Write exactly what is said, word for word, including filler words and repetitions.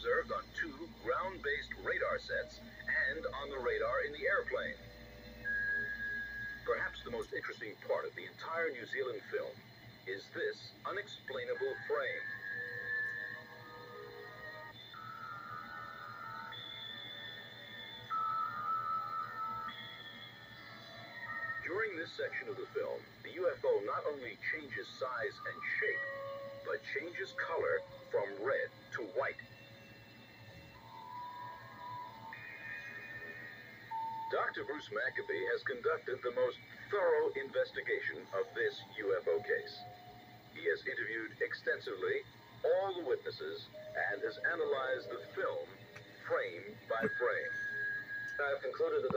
observed on two ground-based radar sets and on the radar in the airplane. Perhaps the most interesting part of the entire New Zealand film is this unexplainable frame. During this section of the film, the U F O not only changes size and shape, but changes color from red to white. Doctor Bruce Maccabee has conducted the most thorough investigation of this U F O case. He has interviewed extensively all the witnesses and has analyzed the film frame by frame. I have concluded that